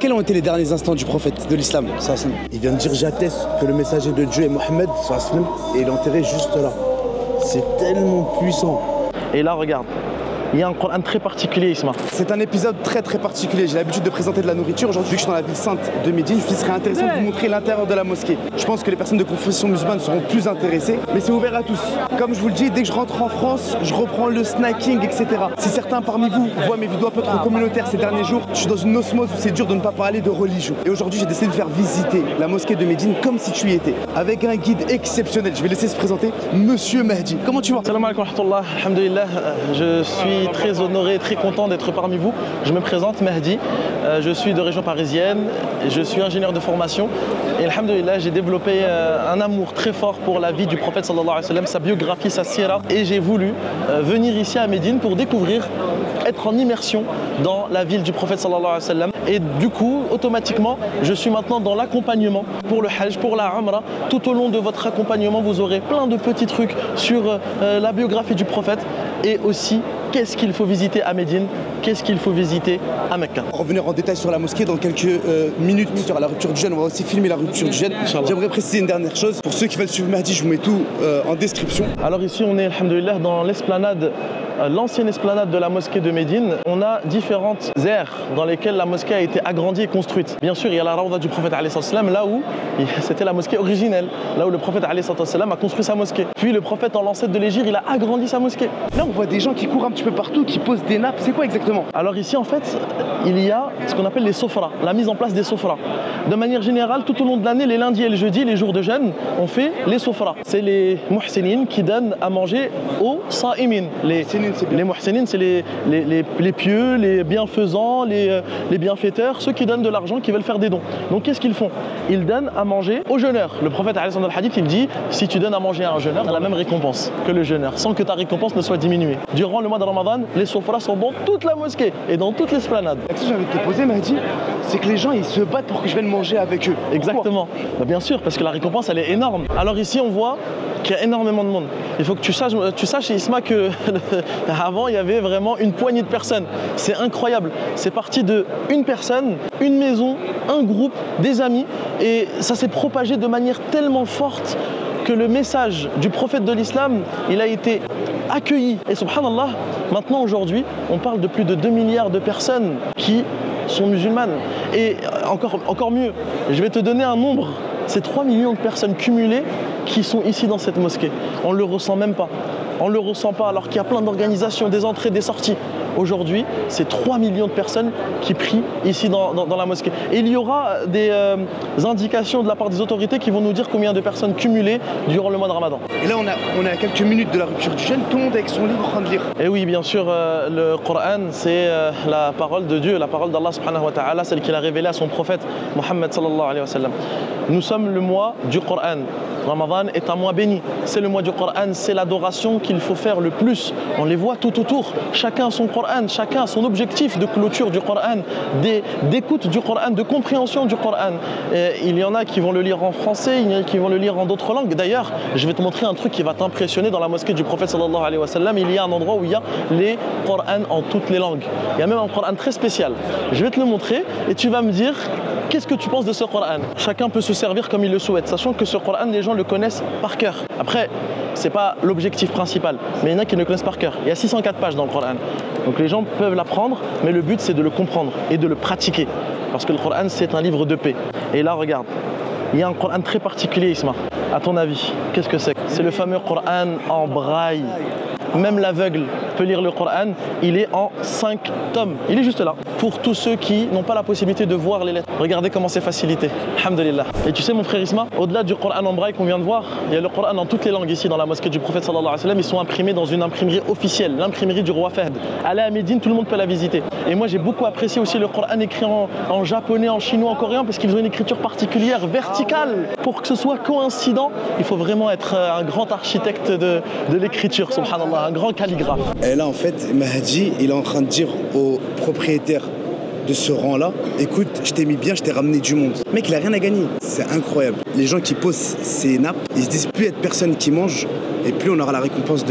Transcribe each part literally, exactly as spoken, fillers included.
Quels ont été les derniers instants du prophète de l'islam? Il vient de dire j'atteste que le messager de Dieu est Mohammed et il est enterré juste là. C'est tellement puissant. Et là regarde, il y a un Coran très particulier, Isma. C'est un épisode très très particulier. J'ai l'habitude de présenter de la nourriture. Aujourd'hui, vu que je suis dans la ville sainte de Médine, je me suis dit ce serait intéressant de vous montrer l'intérieur de la mosquée. Je pense que les personnes de confession musulmane seront plus intéressées, mais c'est ouvert à tous. Comme je vous le dis, dès que je rentre en France, je reprends le snacking, et cetera. Si certains parmi vous voient mes vidéos un peu trop communautaires ces derniers jours, je suis dans une osmose où c'est dur de ne pas parler de religion. Et aujourd'hui, j'ai décidé de faire visiter la mosquée de Médine comme si tu y étais, avec un guide exceptionnel. Je vais laisser se présenter Monsieur Mahdi. Comment tu vas? Salam alaikum wa rahmatullah. Alhamdulillah, je suis très honoré, très content d'être parmi vous. Je me présente Mahdi, euh, je suis de région parisienne, je suis ingénieur de formation et alhamdulillah j'ai développé euh, un amour très fort pour la vie du prophète sallallahu alayhi wa sallam, sa biographie, sa sira, et j'ai voulu euh, venir ici à Médine pour découvrir, être en immersion dans la ville du prophète sallallahu alayhi wa sallam, et du coup automatiquement je suis maintenant dans l'accompagnement pour le Hajj, pour la Umrah. Tout au long de votre accompagnement vous aurez plein de petits trucs sur euh, la biographie du prophète et aussi qu'est-ce qu'il faut visiter à Médine, qu'est-ce qu'il faut visiter à Mecca. On va revenir en détail sur la mosquée dans quelques euh, minutes sur la rupture du jeûne. On va aussi filmer la rupture du jeûne. J'aimerais préciser une dernière chose. Pour ceux qui veulent suivre Mahdi, je vous mets tout euh, en description. Alors ici on est, alhamdoulilah, dans l'esplanade, euh, l'ancienne esplanade de la mosquée de Médine. On a différentes aires dans lesquelles la mosquée a été agrandie et construite. Bien sûr, il y a la rawda du prophète alayhi salam, là où c'était la mosquée originelle, là où le prophète alayhi salam a construit sa mosquée. Puis le prophète, en l'ancêtre de l'Hégire, il a agrandi sa mosquée. Là on voit des gens qui courent un petit peu partout, qui posent des nappes. C'est quoi exactement? Alors ici en fait, il y a ce qu'on appelle les sofras, la mise en place des sofras. De manière générale, tout au long de l'année, les lundis et les jeudis, les jours de jeûne, on fait les sofras. C'est les muhsinin qui donnent à manger aux sa'imin. Les, les muhsinin, c'est les, les, les, les pieux, les bienfaisants, les, les bienfaiteurs, ceux qui donnent de l'argent, qui veulent faire des dons. Donc qu'est-ce qu'ils font? Ils donnent à manger aux jeûneurs. Le prophète, dans le hadith, il dit, si tu donnes à manger à un jeûneur, tu as la même récompense que le jeûneur, sans que ta récompense ne soit diminuée. Durant le mois de Ramadan, les sofras sont dans toute la mosquée et dans toute l'esplanade. Ce que j'ai envie de te poser, Mahdi, c'est que les gens ils se battent pour que je vienne manger avec eux. Exactement. Bah bien sûr, parce que la récompense elle est énorme. Alors ici on voit qu'il y a énormément de monde. Il faut que tu saches, tu saches Isma, que avant il y avait vraiment une poignée de personnes. C'est incroyable. C'est parti de une personne, une maison, un groupe, des amis, et ça s'est propagé de manière tellement forte que le message du prophète de l'islam, il a été accueilli. Et subhanallah, maintenant aujourd'hui, on parle de plus de deux milliards de personnes qui sont musulmanes. Et encore, encore mieux, je vais te donner un nombre, c'est trois millions de personnes cumulées qui sont ici dans cette mosquée. On ne le ressent même pas. On ne le ressent pas alors qu'il y a plein d'organisations, des entrées, des sorties. Aujourd'hui, c'est trois millions de personnes qui prient ici dans, dans, dans la mosquée. Et il y aura des euh, indications de la part des autorités qui vont nous dire combien de personnes cumulées durant le mois de Ramadan. Et là, on a, on a à quelques minutes de la rupture du jeûne, tout le monde avec son livre en train de lire. Et oui, bien sûr, euh, le Coran, c'est euh, la parole de Dieu, la parole d'Allah subhanahu wa ta'ala, celle qu'il a révélée à son prophète, Mohammed sallallahu alayhi wa sallam. Nous sommes le mois du Coran. Ramadan est un mois béni. C'est le mois du Coran, c'est l'adoration qu'il faut faire le plus. On les voit tout autour. Chacun a son Coran, chacun a son objectif de clôture du Coran, d'écoute du Coran, de compréhension du Coran. Et il y en a qui vont le lire en français, il y en a qui vont le lire en d'autres langues. D'ailleurs, je vais te montrer un truc qui va t'impressionner. Dans la mosquée du prophète sallallahu alayhi wa sallam, il y a un endroit où il y a les Corans en toutes les langues. Il y a même un Coran très spécial. Je vais te le montrer et tu vas me dire qu'est-ce que tu penses de ce Coran. Chacun peut se servir comme il le souhaite, sachant que ce Coran, les gens le connaissent par cœur. Après, c'est pas l'objectif principal, mais il y en a qui le connaissent par cœur. Il y a six cent quatre pages dans le Coran. Donc les gens peuvent l'apprendre, mais le but c'est de le comprendre et de le pratiquer. Parce que le Coran c'est un livre de paix. Et là regarde, il y a un Coran très particulier, Isma. À ton avis, qu'est-ce que c'est? C'est le fameux Coran en braille. Même l'aveugle peut lire le Coran, il est en cinq tomes. Il est juste là. Pour tous ceux qui n'ont pas la possibilité de voir les lettres. Regardez comment c'est facilité. Alhamdulillah. Et tu sais mon frère Isma, au-delà du Coran en braille qu'on vient de voir, il y a le Coran dans toutes les langues ici dans la mosquée du prophète sallallahu alayhi wa sallam. Ils sont imprimés dans une imprimerie officielle, l'imprimerie du roi Fahd. Allez à Médine, tout le monde peut la visiter. Et moi j'ai beaucoup apprécié aussi le Coran écrit en, en japonais, en chinois, en coréen, parce qu'ils ont une écriture particulière, verticale. Pour que ce soit coïncident, il faut vraiment être un grand architecte de, de l'écriture, subhanallah. Un grand calligraphe. Et là en fait Mahdi il est en train de dire au propriétaire de ce rang là, écoute, je t'ai mis bien, je t'ai ramené du monde. Mec, il a rien à gagner, c'est incroyable. Les gens qui posent ces nappes, ils se disent plus être personne qui mange et plus on aura la récompense de Dieu.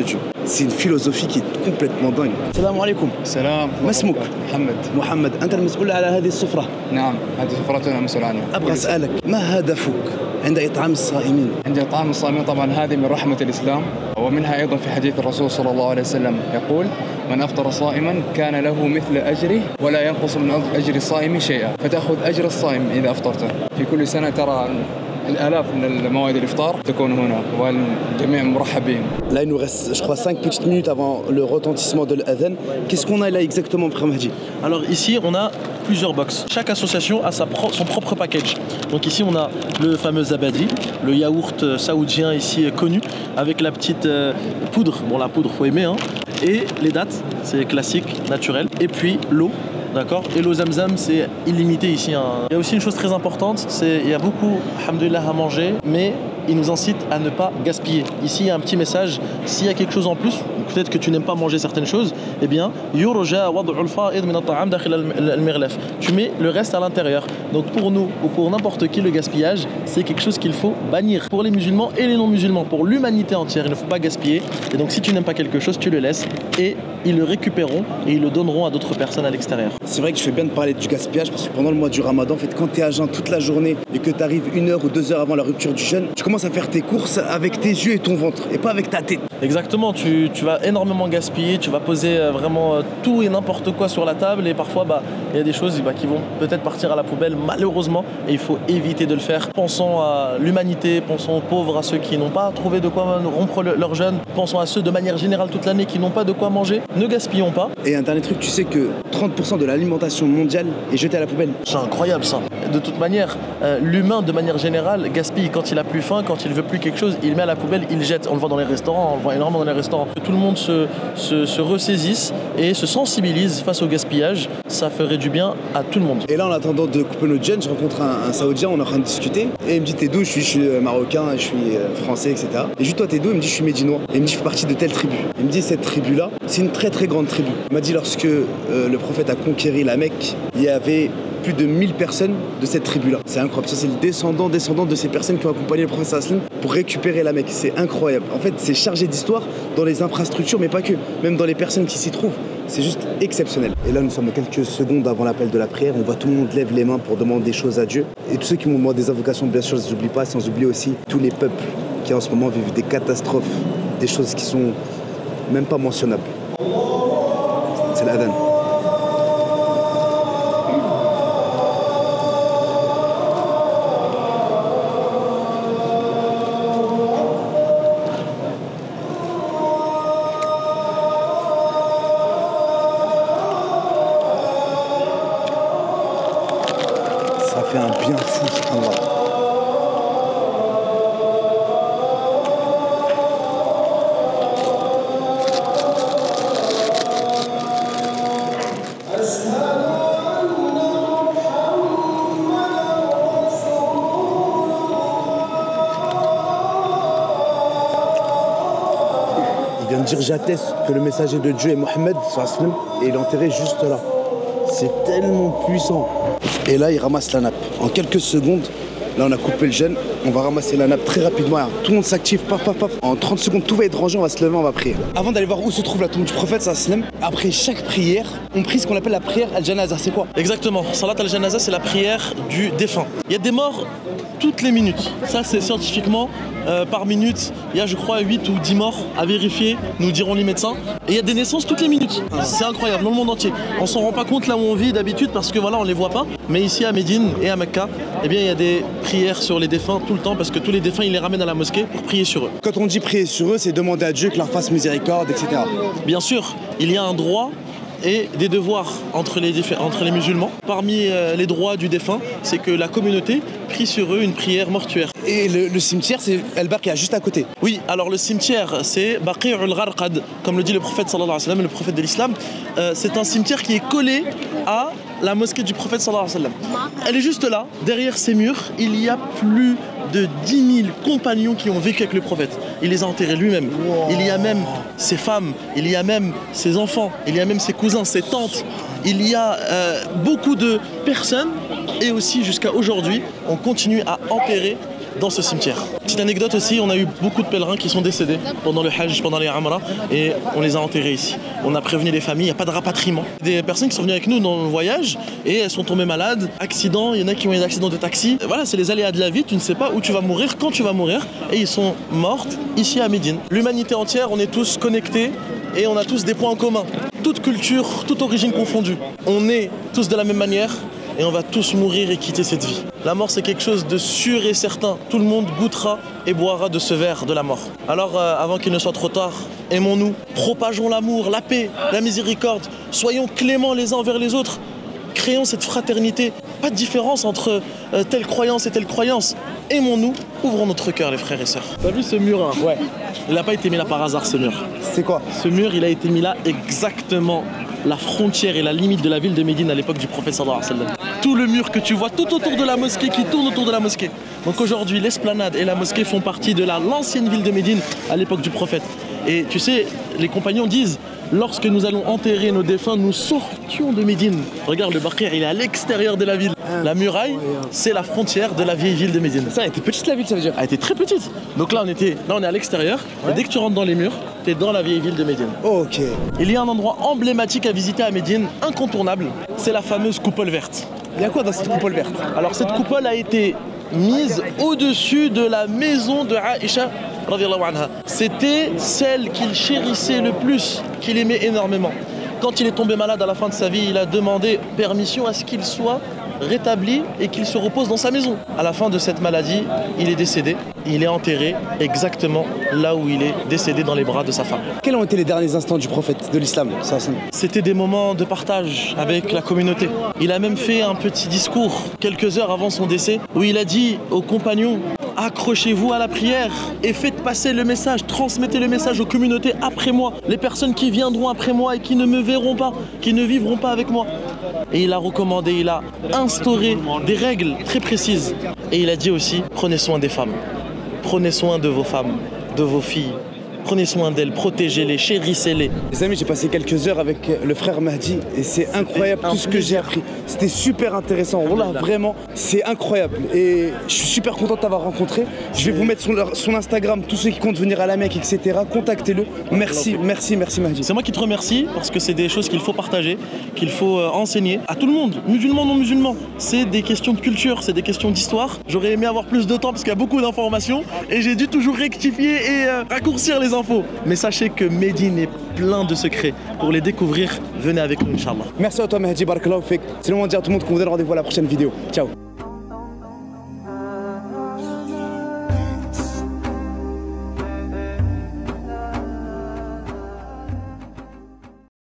c'est une philosophie qui est complètement dingue. Salam alaikum. سلام. ما اسمك؟ محمد. محمد، أنت المسؤول على هذه السفرة. نعم، هذه سفرتنا مسؤول عنها. أبغى أسألك ما هدفك عند إطعام الصائمين؟ عند إطعام الصائمين طبعا هذه من رحمة الإسلام، ومنها أيضا في حديث الرسول صلى الله عليه وسلم يقول: من أفطر صائما كان له مثل أجره ولا ينقص من أجر الصائم شيئا، فتأخذ أجر الصائم إذا أفطرته. في كل سنة ترى الآلاف من المواد الإفطار تكون هنا والجميع مرحب بهم. Là, il nous reste, je crois, cinq petites minutes avant le retentissement de l'adhan. Qu'est-ce qu'on a là exactement, frère Mahdi? Alors ici, on a plusieurs box. Chaque association a sa pro son propre package. Donc ici, on a le fameux Zabadi, le yaourt saoudien ici connu, avec la petite euh, poudre. Bon, la poudre, faut aimer, hein. Et les dattes, c'est classique, naturel. Et puis l'eau. D'accord. Et l'eau Zamzam, c'est illimité ici. Hein. Il y a aussi une chose très importante, c'est il y a beaucoup, alhamdoulilah, à manger, mais il nous incite à ne pas gaspiller. Ici, il y a un petit message. S'il y a quelque chose en plus, peut-être que tu n'aimes pas manger certaines choses, eh bien, tu mets le reste à l'intérieur. Donc pour nous, ou pour n'importe qui, le gaspillage, c'est quelque chose qu'il faut bannir. Pour les musulmans et les non-musulmans, pour l'humanité entière, il ne faut pas gaspiller. Et donc si tu n'aimes pas quelque chose, tu le laisses et ils le récupéreront et ils le donneront à d'autres personnes à l'extérieur. C'est vrai que je fais bien de parler du gaspillage parce que pendant le mois du Ramadan, en fait, quand tu es à jeun toute la journée et que tu arrives une heure ou deux heures avant la rupture du jeûne, tu commences à faire tes courses avec tes yeux et ton ventre et pas avec ta tête. Exactement, tu, tu vas énormément gaspiller, tu vas poser vraiment tout et n'importe quoi sur la table et parfois bah, il y a des choses bah, qui vont peut-être partir à la poubelle malheureusement et il faut éviter de le faire. Pensons à l'humanité, pensons aux pauvres, à ceux qui n'ont pas trouvé de quoi rompre le, leur jeûne, pensons à ceux de manière générale toute l'année qui n'ont pas de quoi manger, ne gaspillons pas. Et un dernier truc, tu sais que trente pour cent de l'alimentation mondiale est jetée à la poubelle. C'est incroyable ça. De toute manière, euh, l'humain de manière générale gaspille quand il a plus faim, quand il veut plus quelque chose, il met à la poubelle, il jette. On le voit dans les restaurants, on le voit énormément dans les restaurants. Que tout le monde se, se, se ressaisisse et se sensibilise face au gaspillage, ça ferait du bien à tout le monde. Et là, en attendant de couper notre jeûne, je rencontre un, un Saoudien, on est en train de discuter et il me dit t'es d'où? Je suis, je suis marocain, je suis français, et cetera. Et je lui dis toi t'es d'où? Il me dit je suis médinois. Et il me dit je fais partie de telle tribu. Il me dit cette tribu là, c'est une très très grande tribu. Il m'a dit lorsque euh, le prophète a conquéri la Mecque, il y avait plus de mille personnes de cette tribu-là. C'est incroyable. Ça, c'est le descendant, descendant de ces personnes qui ont accompagné le prophète sallam pour récupérer la Mecque. C'est incroyable. En fait, c'est chargé d'histoire dans les infrastructures, mais pas que. Même dans les personnes qui s'y trouvent. C'est juste exceptionnel. Et là, nous sommes quelques secondes avant l'appel de la prière. On voit tout le monde lève les mains pour demander des choses à Dieu. Et tous ceux qui m'ont demandé des invocations, bien sûr, je ne les oublie pas, sans oublier aussi tous les peuples qui, en ce moment, vivent des catastrophes, des choses qui sont même pas mentionnables. C'est l'adhan. Ça fait un bien fou, subhanallah. Il vient de dire j'atteste que le messager de Dieu est Mohammed et il est enterré juste là. C'est tellement puissant. Et là, il ramasse la nappe. En quelques secondes, là, on a coupé le jeûne. On va ramasser la nappe très rapidement. Alors, tout le monde s'active, paf, paf, paf. En trente secondes, tout va être rangé. On va se lever, on va prier. Avant d'aller voir où se trouve la tombe du prophète, sallam, après chaque prière, on prie ce qu'on appelle la prière al-janaza. C'est quoi? Exactement. Salat al-janaza, c'est la prière du défunt. Il y a des morts toutes les minutes. Ça, c'est scientifiquement, euh, par minute, il y a, je crois, huit ou dix morts à vérifier, nous diront les médecins. Et il y a des naissances toutes les minutes. C'est incroyable, dans le monde entier. On s'en rend pas compte là où on vit d'habitude parce que voilà, on les voit pas. Mais ici à Médine et à Mecca, eh bien, il y a des prières sur les défunts tout le temps parce que tous les défunts, ils les ramènent à la mosquée pour prier sur eux. Quand on dit prier sur eux, c'est demander à Dieu qu'il leur fasse miséricorde, et cetera. Bien sûr, il y a un droit et des devoirs entre les, entre les musulmans. Parmi euh, les droits du défunt, c'est que la communauté prie sur eux une prière mortuaire. Et le, le cimetière, c'est Al-Baqi'a, juste à côté. Oui, alors le cimetière, c'est Baqi'ul Gharqad, comme le dit le prophète sallallahu alayhi wa sallam, le prophète de l'islam. Euh, c'est un cimetière qui est collé à la mosquée du prophète sallallahu alayhi wa sallam. Elle est juste là, derrière ces murs, il y a plus de dix mille compagnons qui ont vécu avec le prophète. Il les a enterrés lui-même. Wow. Il y a même ses femmes, il y a même ses enfants, il y a même ses cousins, ses tantes. Il y a euh, beaucoup de personnes et aussi jusqu'à aujourd'hui, on continue à enterrer dans ce cimetière. Petite anecdote aussi, on a eu beaucoup de pèlerins qui sont décédés pendant le Hajj, pendant les Amra, et on les a enterrés ici. On a prévenu les familles, il n'y a pas de rapatriement. Des personnes qui sont venues avec nous dans le voyage et elles sont tombées malades, accidents, il y en a qui ont eu des accidents de taxi. Et voilà, c'est les aléas de la vie, tu ne sais pas où tu vas mourir, quand tu vas mourir, et ils sont morts ici à Médine. L'humanité entière, on est tous connectés et on a tous des points en commun. Toute culture, toute origine confondue. On est tous de la même manière et on va tous mourir et quitter cette vie. La mort, c'est quelque chose de sûr et certain. Tout le monde goûtera et boira de ce verre de la mort. Alors, euh, avant qu'il ne soit trop tard, aimons-nous, propageons l'amour, la paix, la miséricorde, soyons cléments les uns envers les autres, créons cette fraternité. Pas de différence entre euh, telle croyance et telle croyance. Aimons-nous, ouvrons notre cœur, les frères et sœurs. T'as vu ce mur hein? Ouais. Il n'a pas été mis là par hasard, ce mur. C'est quoi? Ce mur, il a été mis là exactement la frontière et la limite de la ville de Médine à l'époque du prophète sallallahu alayhi wa sallam. Tout le mur que tu vois tout autour de la mosquée, qui tourne autour de la mosquée. Donc aujourd'hui, l'esplanade et la mosquée font partie de l'ancienne ville de Médine à l'époque du prophète. Et tu sais, les compagnons disent, lorsque nous allons enterrer nos défunts, nous sortions de Médine. Regarde, le Baqi', il est à l'extérieur de la ville. La muraille, c'est la frontière de la vieille ville de Médine. Ça, elle était petite la ville, ça veut dire? Elle était très petite. Donc là, on était, là, on est à l'extérieur. Ouais. Et dès que tu rentres dans les murs, tu es dans la vieille ville de Médine. Ok. Il y a un endroit emblématique à visiter à Médine, incontournable. C'est la fameuse coupole verte. Il y a quoi dans cette coupole verte? Alors cette coupole a été mise au-dessus de la maison de Aïcha. C'était celle qu'il chérissait le plus, qu'il aimait énormément. Quand il est tombé malade à la fin de sa vie, il a demandé permission à ce qu'il soit rétabli et qu'il se repose dans sa maison. À la fin de cette maladie, il est décédé. Il est enterré exactement là où il est décédé, dans les bras de sa femme. Quels ont été les derniers instants du prophète de l'islam? C'était des moments de partage avec la communauté. Il a même fait un petit discours quelques heures avant son décès où il a dit aux compagnons: accrochez-vous à la prière et faites passer le message, transmettez le message aux communautés après moi, les personnes qui viendront après moi et qui ne me verront pas, qui ne vivront pas avec moi. Et il a recommandé, il a instauré des règles très précises. Et il a dit aussi, prenez soin des femmes, prenez soin de vos femmes, de vos filles. Prenez soin d'elles, protégez-les, chérissez-les. Les amis, j'ai passé quelques heures avec le frère Mahdi et c'est incroyable tout ce que j'ai appris. C'était super intéressant, voilà, vraiment, c'est incroyable. Et je suis super content de t'avoir rencontré. Je vais vous mettre son, son Instagram, tous ceux qui comptent venir à la Mecque, et cetera. Contactez-le. Merci, merci, merci Mahdi. C'est moi qui te remercie parce que c'est des choses qu'il faut partager, qu'il faut euh, enseigner à tout le monde, musulmans, non musulmans. C'est des questions de culture, c'est des questions d'histoire. J'aurais aimé avoir plus de temps parce qu'il y a beaucoup d'informations et j'ai dû toujours rectifier et euh, raccourcir les infos. Mais sachez que Médine est plein de secrets. Pour les découvrir, venez avec nous, Inch'Allah. Merci à toi, Mahdi, barakallahu fik. C'est le moment de dire à tout le monde qu'on vous donne rendez-vous à la prochaine vidéo. Ciao.